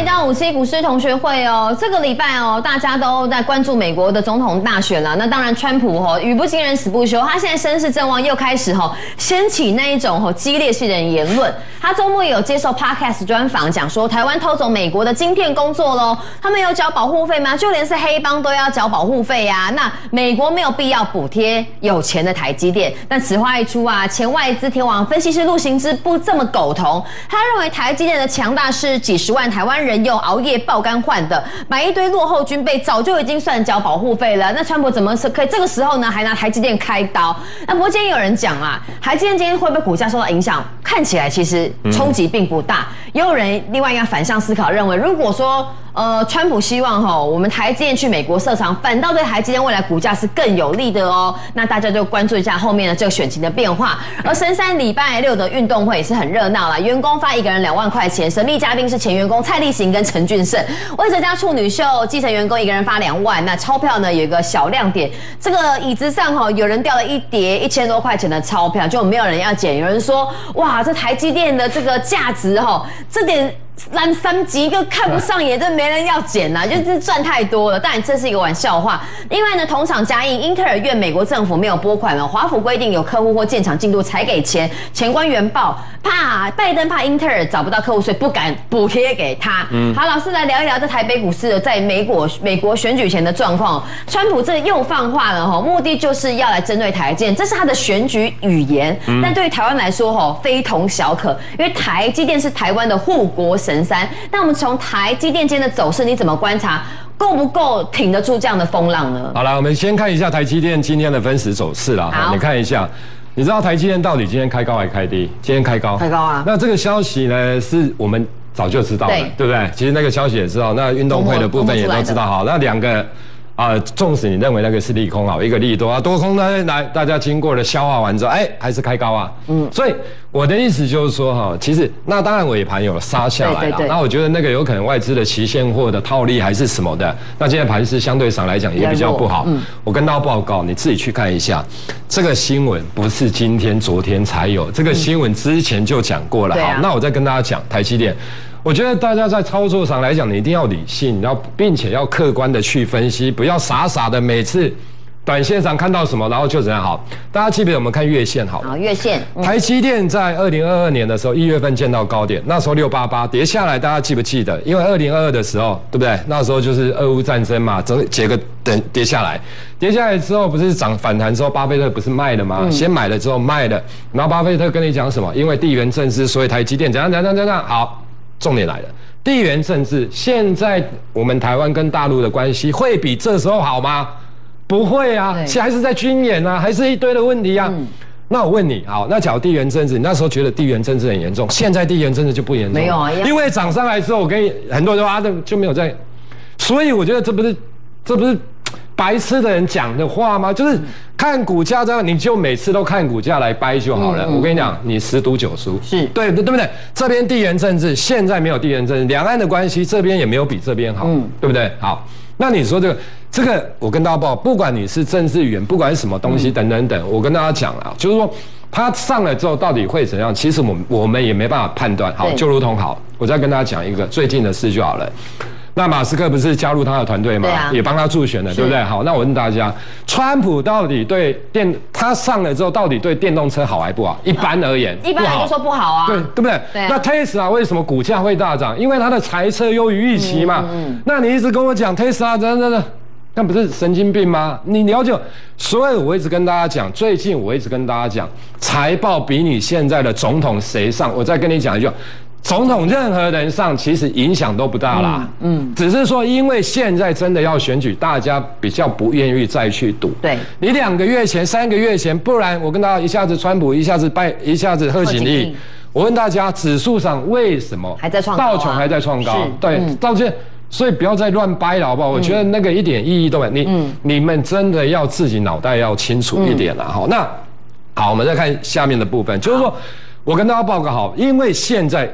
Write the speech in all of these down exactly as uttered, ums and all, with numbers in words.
到五七股市同学会哦，这个礼拜哦，大家都在关注美国的总统大选了。那当然，川普哦，语不惊人死不休，他现在声势正旺，又开始哈掀起那一种哈激烈性的言论。他周末也有接受 podcast 专访，讲说台湾偷走美国的晶片工作喽，他们有缴保护费吗？就连是黑帮都要缴保护费呀、啊。那美国没有必要补贴有钱的台积电。但此话一出啊，前外资天王分析师陆行之不这么苟同，他认为台积电的强大是几十万台湾人用熬夜爆肝换的，买一堆落后军备早就已经算缴保护费了。那川普怎么可以这个时候呢还拿台积电开刀？那不过今天有人讲啊，台积电今天会不会股价受到影响？看起来其实冲击并不大。也有人另外一个反向思考，认为如果说呃川普希望哈我们台积电去美国设厂，反倒对台积电未来股价是更有利的哦。那大家就关注一下后面的这个选情的变化。而深山礼拜六的运动会也是很热闹啦，员工发一个人两万块钱，神秘嘉宾是前员工蔡立行跟陈俊胜。魏哲家处女秀基层员工一个人发两万，那钞票呢有一个小亮点，这个椅子上哈有人掉了一叠一千多块钱的钞票，就没有人要捡。有人说哇，这台积电的这个价值哈，这点蓝三级就看不上眼，这没人要捡呐、啊，就是赚太多了。当然这是一个玩笑话。另外呢，同场加映，英特尔怨美国政府没有拨款了，华府规定有客户或建厂进度才给钱，前官员报怕拜登怕英特尔找不到客户，所以不敢补贴给他。嗯，好，老师来聊一聊这台北股市在美国美国选举前的状况。川普这又放话了哈，目的就是要来针对台积电，这是他的选举语言。嗯、但对于台湾来说哈，非同小可，因为台积电是台湾的护国神山。那我们从台积电间的走势，你怎么观察？够不够挺得住这样的风浪呢？ 好了，我们先看一下台积电今天的分时走势啦。你看一下，你知道台积电到底今天开高还开低？今天开高， 开高啊！ 那这个消息呢，是我们早就知道了， 对, 对不对？其实那个消息也知道，那运动会的部分也都知道。好，那两个。啊，纵使你认为那个是利空好，一个利多啊，多空呢来，大家经过了消化完之后，哎，还是开高啊。嗯，所以我的意思就是说哈，其实那当然尾盘有杀下来了，那我觉得那个有可能外资的期现货的套利还是什么的，那现在盘势相对上来讲也比较不好。嗯，我跟大家报告，你自己去看一下，这个新闻不是今天昨天才有，这个新闻之前就讲过了。好，那我再跟大家讲台积电。我觉得大家在操作上来讲，你一定要理性，然后并且要客观的去分析，不要傻傻的每次短线上看到什么，然后就怎样好。大家记不记得我们看月线好了？ 好，月线。 嗯、台积电在二零二二年的时候，一月份见到高点，那时候六八八跌下来，大家记不记得？因为二零二二的时候，对不对？那时候就是俄乌战争嘛，整结个等跌下来，跌下来之后不是涨反弹之后，巴菲特不是卖了吗？嗯、先买了之后卖了，然后巴菲特跟你讲什么？因为地缘政治，所以台积电怎样怎样怎样好。重点来了，地缘政治，现在我们台湾跟大陆的关系会比这时候好吗？不会啊，还是在军演啊，还是一堆的问题啊。嗯、那我问你，好，那假如地缘政治，你那时候觉得地缘政治很严重，现在地缘政治就不严重？ 没有啊， 因为涨上来之后，我跟你很多人说啊，就没有在，所以我觉得这不是，这不是白痴的人讲的话吗？就是看股价这样，你就每次都看股价来掰就好了。嗯嗯、我跟你讲，你十赌九输，是对对不对？这边地缘政治，现在没有地缘政治，两岸的关系这边也没有比这边好，嗯、对不对？好，那你说这个这个，我跟大家报，不管你是政治语言，不管是什么东西等等等，我跟大家讲啊，就是说它上来之后到底会怎样？其实我们我们也没办法判断。好，就如同好，我再跟大家讲一个最近的事就好了。那马斯克不是加入他的团队吗？啊、也帮他助选了，对不对？好，那我问大家，川普到底对电他上了之后，到底对电动车好还不好？一般而言， 一般来就说不好啊， 对对不对？对啊、那 Tesla 为什么股价会大涨？因为它的财测优于预期嘛。嗯嗯、那你一直跟我讲 Tesla 真的，那不是神经病吗？你了解？所以我一直跟大家讲，最近我一直跟大家讲，财报比你现在的总统谁上，我再跟你讲一句。总统任何人上其实影响都不大啦，嗯，嗯只是说因为现在真的要选举，大家比较不愿意再去赌。对，你两个月前、三个月前，不然我跟大家一下子川普，一下子拜，一下子贺锦丽。我问大家，指数上为什么还在创高、啊？ 道琼还在创高，对，嗯、到现在，所以不要再乱掰了，好不好？嗯、我觉得那个一点意义都没有。你、嗯、你们真的要自己脑袋要清楚一点了，好、嗯，那好，我们再看下面的部分，就是说我跟大家报告好，因为现在。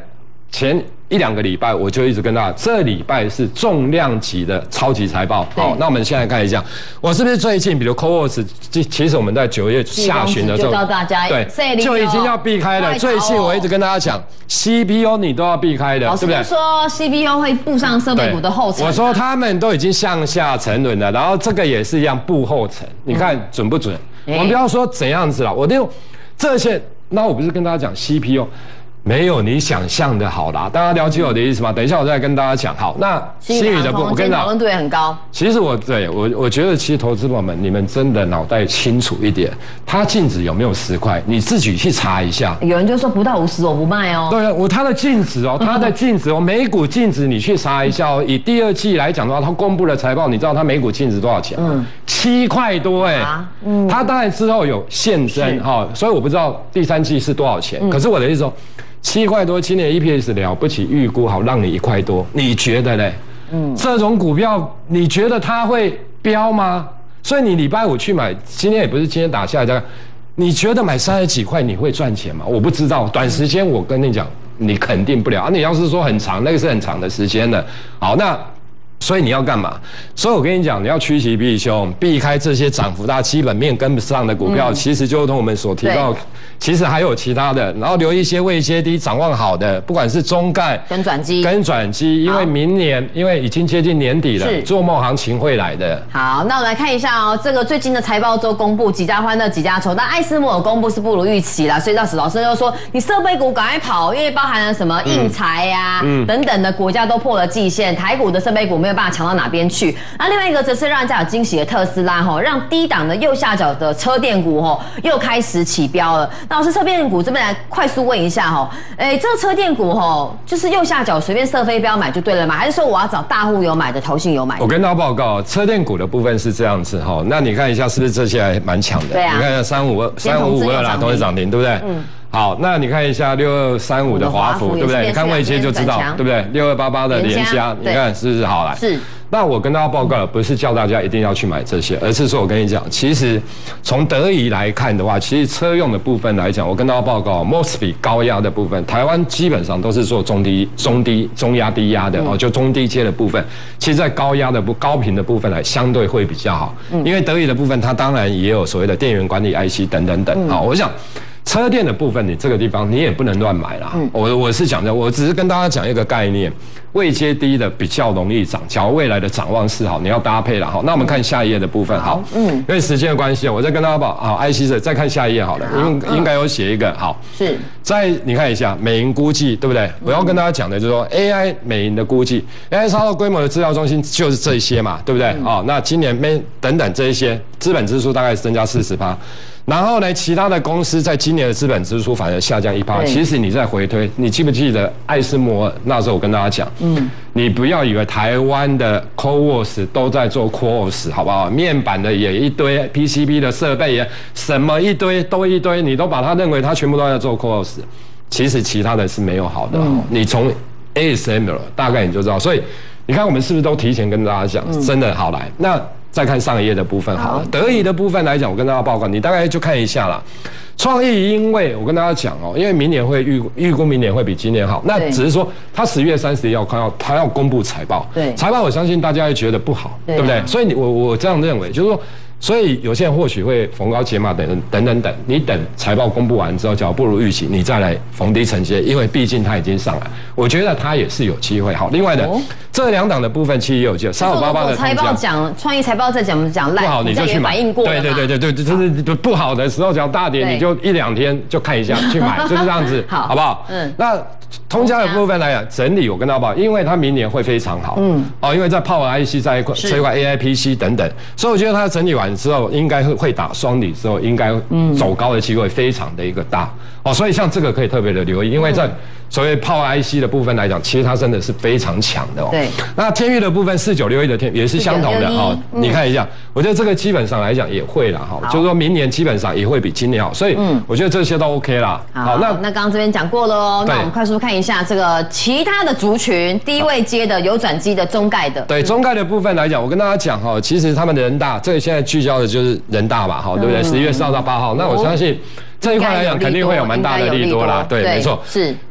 前一两个礼拜我就一直跟大家，这礼拜是重量级的超级财报。好，那我们现在看一下，我是不是最近，比如 Coors， 其实我们在九月下旬的时候，对，就已经要避开了。最近我一直跟大家讲 ，C P O 你都要避开的，对不对？ 说 C P O 会步上设备股的后尘。 我说他们都已经向下沉沦了，然后这个也是一样步后尘，你看准不准？我们不要说怎样子了，我用这些，那我不是跟大家讲 C P O。没有你想象的好啦，大家了解我的意思吗？等一下我再跟大家讲。好，那新宇的部分，我跟你讲，讨论度也很高。 其实我对我我觉得，其实投资朋友们，你们真的脑袋清楚一点，它净值有没有十块，你自己去查一下。 有人就说不到五十我不卖哦。 对啊，我它的净值哦，它的净值哦，每股净值你去查一下哦。以第二季来讲的话，它公布了财报，你知道它每股净值多少钱？嗯，七块多哎。啊，嗯。它当然之后有现增哈，所以我不知道第三季是多少钱。可是我的意思说。七块多，今年 E P S 了不起，预估好让你一块多，你觉得嘞？嗯，这种股票你觉得它会飙吗？所以你礼拜五去买，今天也不是今天打下来的，你觉得买三十几块你会赚钱吗？我不知道，短时间我跟你讲，你肯定不了啊！你要是说很长，那个是很长的时间的。好，那。所以你要干嘛？所以我跟你讲，你要趋吉避凶，避开这些涨幅大、基本面跟不上的股票。嗯、其实就同我们所提到，其实还有其他的，然后留一些位阶低、展望好的，不管是中概跟转机、 跟转机，因为明年因为已经接近年底了，做梦行情会来的。 好，那我们来看一下哦，这个最近的财报周公布，几家欢乐几家愁，但艾斯摩尔公布是不如预期啦，所以到史老师就说，你设备股赶快跑，因为包含了什么印材呀、嗯、等等的国家都破了季线，台股的设备股没有办法抢到哪边去。那另外一个则是让人家有惊喜的特斯拉哈，让低档的右下角的车电股哈又开始起标了。那老师，车电股这边来快速问一下哈，哎，这个车电股哈，就是右下角随便射飞镖买就对了吗？还是说我要找大户有买的、投信有买的？ 我跟大家报告，车电股的部分是这样子哈，那你看一下是不是这些还蛮强的？ 对啊， 你看一下三五二、三五五二啦，都是涨停，对不对？嗯。好，那你看一下六二三五的华孚，对不对？你看位阶就知道，对不对？六二八八的联虾，你看是不是好来？是。那我跟大家报告了，不是叫大家一定要去买这些，而是说我跟你讲，其实从德仪来看的话，其实车用的部分来讲，我跟大家报告 ，M O S F E T 高压的部分，台湾基本上都是做中低、中低、中压、低压的哦，就中低阶的部分。其实，在高压的不高频的部分来，相对会比较好，因为德仪的部分它当然也有所谓的电源管理 I C 等等等。好，我想。车电的部分，你这个地方你也不能乱买啦。嗯、我我是讲的，我只是跟大家讲一个概念，位阶低的比较容易涨，假如未来的展望是好，你要搭配了。好，那我们看下一页的部分。好，嗯，因为时间的关系，我再跟大家报。好 ，I C 的再看下一页好了，因为应该有写一个好。是。再你看一下美银估计，对不对？我要跟大家讲的就是说 A I 美银的估计 ，A I 超大规模的资料中心就是这些嘛，对不对？嗯、哦，那今年没等等这一些资本支出大概增加四十趴。然后呢，其他的公司在今年的资本支出反而下降一趴。其实你在回推，你记不记得艾斯摩尔那时候我跟大家讲，嗯，你不要以为台湾的 Coors 都在做 Coors 好不好？面板的也一堆 ，P C B 的设备也什么一堆都一堆，你都把它认为它全部都在做 Coors， 其实其他的是没有好的。嗯、你从 A S M L 大概你就知道，所以你看我们是不是都提前跟大家讲，嗯、真的好来那。再看上一页的部分好了，德仪的部分来讲，我跟大家报告，你大概就看一下啦。创意，因为我跟大家讲哦，因为明年会预预估明年会比今年好，那只是说他十月三十一要看要他要公布财报，对财报我相信大家会觉得不好，对不对？所以我我这样认为，就是说。所以有些人或许会逢高解码等等等等，你等财报公布完之后，假如不如预期，你再来逢低承接，因为毕竟它已经上来，我觉得它也是有机会。好，另外的、哦、这两档的部分其实也有机会，三五八八的财报讲创意财报在讲讲烂， 不好你就去买， 反应过了对对对对对，就是不好的时候，只要大跌你就一两天就看一下去买，就是这样子，好，好不好？嗯，那。通家的部分来讲，整理我跟大家报，因为它明年会非常好，嗯，哦，因为在 Power I C 在一块这一块 A I P C 等等，所以我觉得它整理完之后，应该会会打双底之后，应该走高的机会非常的一个大，哦，所以像这个可以特别的留意，因为在所谓 Power I C 的部分来讲，其实它真的是非常强的哦。对，那天钰的部分四九六一的天也是相同的哦，你看一下，我觉得这个基本上来讲也会啦，哈，就是说明年基本上也会比今年好，所以我觉得这些都 OK 啦。 好，那那刚刚这边讲过了哦，那我们快速看一下这个其他的族群，低位接的、有转机的、中概的。 对，中概的部分来讲，我跟大家讲哈，其实他们的人大，这个现在聚焦的就是人大嘛，哈，对不对？十一月四号到八号，那我相信这一块来讲肯定会有蛮大的利多啦，对，没错，是。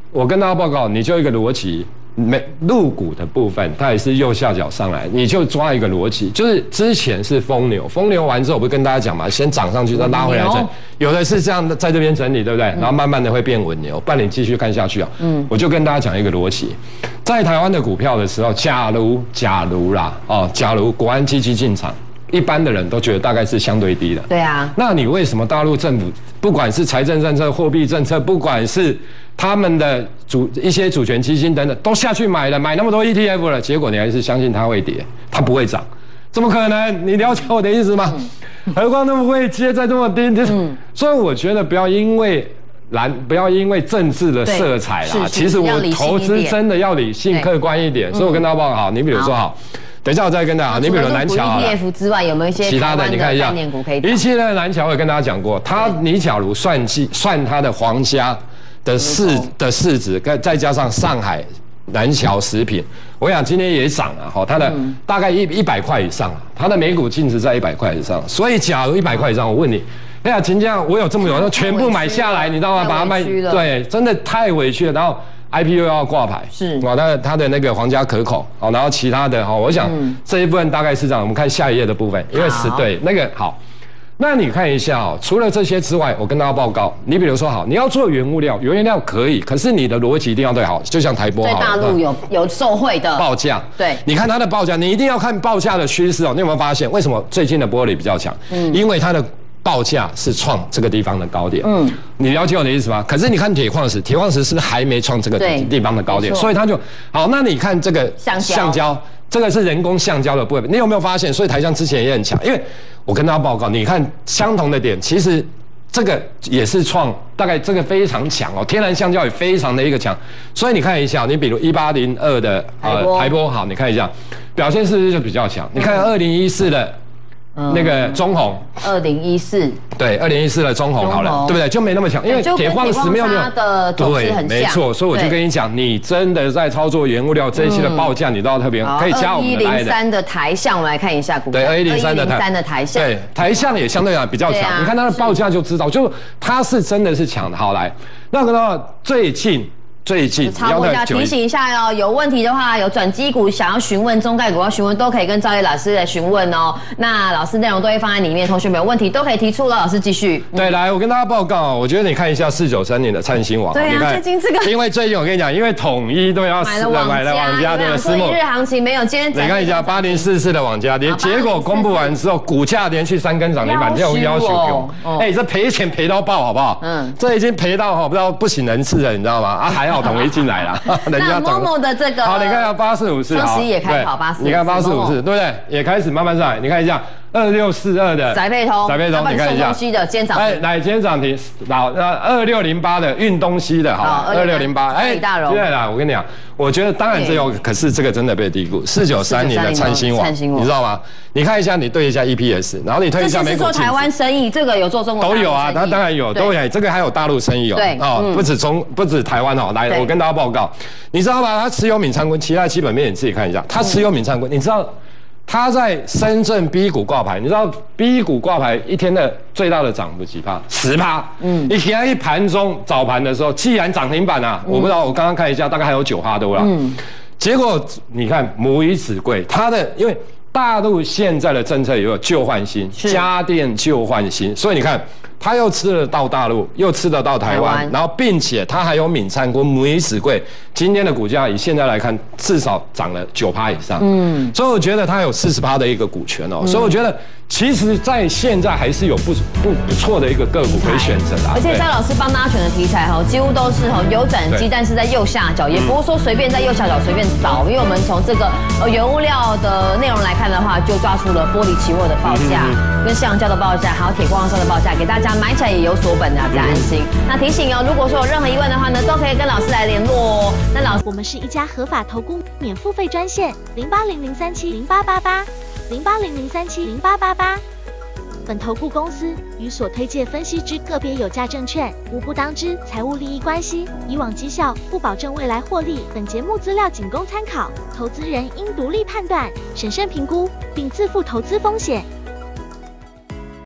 我跟大家报告，你就一个逻辑。每入股的部分，它也是右下角上来，你就抓一个逻辑，就是之前是疯牛，疯牛完之后，我不是跟大家讲嘛，先涨上去再拉回来整，有的是这样的在这边整理，对不对？然后慢慢的会变稳牛，不然你继续看下去啊。嗯，我就跟大家讲一个逻辑，在台湾的股票的时候，假如假如啦，哦，假如国安基金进场。一般的人都觉得大概是相对低的， 对啊。 那你为什么大陆政府不管是财政政策、货币政策，不管是他们的主一些主权基金等等，都下去买了，买那么多 E T F 了，结果你还是相信它会跌，它不会涨，怎么可能？你了解我的意思吗？嗯、何况那么会接在这么低，嗯、所以我觉得不要因为蓝，不要因为政治的色彩啦，其实我投资真的要理性、客观一点。所以我跟大家报告好，你比如说好。等一下我再跟大家，你比如南桥 E T F 之外有没有一些其他的？你看一下，一期的南桥我跟大家讲过，它你假如算计算它的皇家的市的市值，再加上上海南桥食品，我想今天也涨了哈，它的大概一一百块以上，它的每股净值在一百块以上，所以假如一百块以上，我问你。哎呀，秦江，我有这么有，全部买下来，你知道吗？把它卖，对，真的太委屈了。然后 I P O 要挂牌， 是， 哦，它它的那个皇家可口，哦，然后其他的哈，我想这一部分大概是这样。我们看下一页的部分，因为是对那个好。那你看一下哦，除了这些之外，我跟大家报告，你比如说好，你要做原物料，原物料可以，可是你的逻辑一定要对好，就像台玻， 在大陆有有受惠的报价， 对， 你看它的报价，你一定要看报价的趋势哦。你有没有发现，为什么最近的玻璃比较强？嗯，因为它的报价是创这个地方的高点，嗯，你了解我的意思吗？可是你看铁矿石，铁矿石是不是还没创这个地方的高点？所以它就好。那你看这个橡胶，橡胶这个是人工橡胶的部分，你有没有发现？所以台橡之前也很强，因为我跟大家报告，你看相同的点，其实这个也是创大概这个非常强哦，天然橡胶也非常的一个强。所以你看一下，你比如一八零二的呃台玻，好，你看一下表现是不是就比较强？你看二零一四的。那个中红， 二零一四， 对，二零一四的中红好了，对不对？就没那么强，因为铁矿石没有没有的对， 没错，所以我就跟你讲，你真的在操作原物料这一期的报价，你都要特别可以加我们的。 一零三的台橡，我们来看一下股票。 对，二一零三的台的台橡， 对，台橡也相对来比较强。你看它的报价就知道，就它是真的是强的。好来，那个呢，最近。最近插播一下，提醒一下哦，有问题的话，有转机股想要询问、中概股要询问，都可以跟赵烨老师来询问哦。那老师内容都会放在里面，同学们有问题都可以提出了。老师继续。 嗯、对，来，我跟大家报告，我觉得你看一下四九三年的灿星网， 对啊，最近这个， 因为最近我跟你讲，因为统一都要买了网买了网家的私募， 一日行情没有，今天你看一下八零四四的网家，连结果公布完之后，股价连续三根涨停板，这种要求给哎，这赔钱赔到爆，好不好？嗯，这已经赔到哈，不知道不省人事了，你知道吗？啊，还好统一进来了。 那某某的这个好，你看一下八四五四， 双十一也开跑八四， 你看八四五四，对不对？也开始慢慢上来，你看一下二六四二的宅配通， 宅配通，你看一下， 东西的今天涨停， 哎，来今天涨停，好，那二六零八的运东西的，好，二六零八，哎，对了，我跟你讲，我觉得当然这有，可是这个真的被低估，四九三年的灿星网，你知道吗？你看一下，你对一下 E P S， 然后你推一下美股。 这是做台湾生意，这个有做中国都有啊，它当然有，都有，这个还有大陆生意哦， 对， 哦，不止中不止台湾哦，来，我跟大家报告，你知道吗？它持有闵昌坤，其他基本面你自己看一下，它持有闵昌坤，你知道？它在深圳 B 股挂牌，你知道 B 股挂牌一天的最大的涨幅几趴？十趴。嗯，你现在一盘中早盘的时候，既然涨停板啊，嗯、我不知道，我刚刚看一下，大概还有九趴多了。嗯，结果你看母以子贵，它的因为大陆现在的政策也有旧换新，家电旧换新，所以你看。他又吃得到大陆，又吃得到台湾，台湾然后并且他还有闵灿坤、母以子贵，今天的股价以现在来看，至少涨了九趴以上。嗯，所以我觉得他有四十趴的一个股权哦，嗯、所以我觉得其实在现在还是有不不不错的一个个股可以选择的。 而且赵老师帮大家选的题材哈，几乎都是哈有转机，但是在右下角，也不是说随便在右下角随便找，因为我们从这个呃原物料的内容来看的话，就抓出了玻璃期货的报价、嗯、跟橡胶的报价，还有铁矿砂的报价，给大家。买起来也有所本的，大家安心。嗯、那提醒哦，如果说有任何疑问的话呢，都可以跟老师来联络哦。那老师， 我们是一家合法投顾免付费专线，零八零零三七零八八八，零八零零三七零八八八。本投顾公司与所推介分析之个别有价证券无不当之财务利益关系，以往绩效不保证未来获利。本节目资料仅供参考，投资人应独立判断、审慎评估，并自负投资风险。